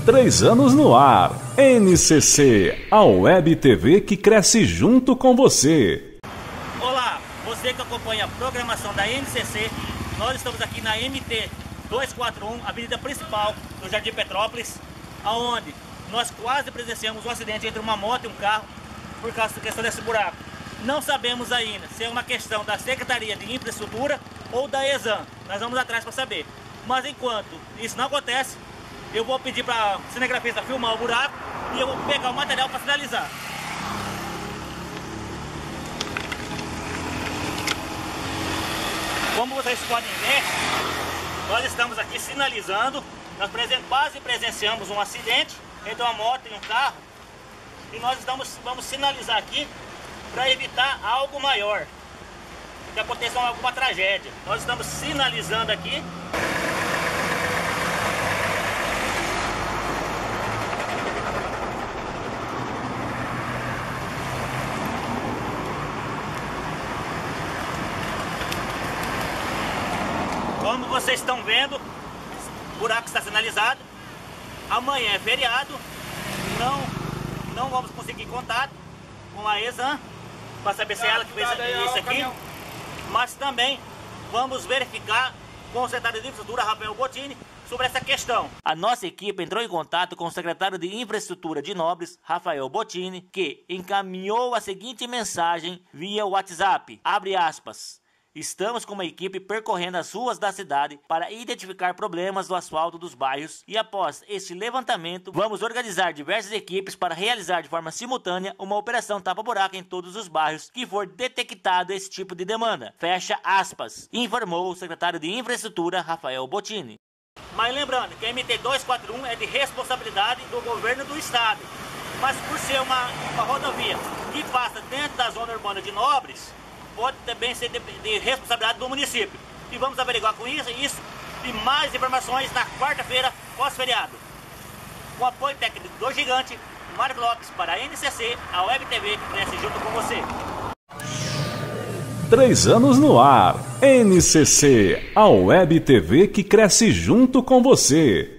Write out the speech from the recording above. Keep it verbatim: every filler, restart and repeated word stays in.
Três anos no ar. N C C, a Web T V que cresce junto com você. Olá, você que acompanha a programação da N C C, nós estamos aqui na M T duzentos e quarenta e um, avenida principal do Jardim Petrópolis, aonde nós quase presenciamos um acidente entre uma moto e um carro por causa da questão desse buraco. Não sabemos ainda se é uma questão da Secretaria de Infraestrutura ou da ESAM. Nós vamos atrás para saber. Mas enquanto isso não acontece, eu vou pedir para o cinegrafista filmar o buraco e eu vou pegar o material para finalizar. Como vocês podem ver, nós estamos aqui sinalizando. Nós quase presenciamos um acidente entre uma moto e um carro. E nós estamos, vamos sinalizar aqui para evitar algo maior, que aconteça alguma tragédia. Nós estamos sinalizando aqui. Como vocês estão vendo, o buraco está sinalizado. Amanhã é feriado, não, não vamos conseguir contato com a ESAM para saber se é ela que fez isso aqui. Mas também vamos verificar com o secretário de Infraestrutura, Rafael Bottini, sobre essa questão. A nossa equipe entrou em contato com o secretário de Infraestrutura de Nobres, Rafael Bottini, que encaminhou a seguinte mensagem via WhatsApp, abre aspas: estamos com uma equipe percorrendo as ruas da cidade para identificar problemas do asfalto dos bairros e após este levantamento vamos organizar diversas equipes para realizar de forma simultânea uma operação tapa-buraco em todos os bairros que for detectado esse tipo de demanda. Fecha aspas, informou o secretário de Infraestrutura, Rafael Bottini. Mas lembrando que a M T duzentos e quarenta e um é de responsabilidade do governo do estado, mas por ser uma, uma rodovia que passa dentro da zona urbana de Nobres, pode também ser de, de responsabilidade do município. E vamos averiguar com isso, isso e mais informações na quarta-feira, pós-feriado. Com apoio técnico do Gigante, Marco Lopes para a N C C, a Web T V que cresce junto com você. Três anos no ar. N C C, a Web T V que cresce junto com você.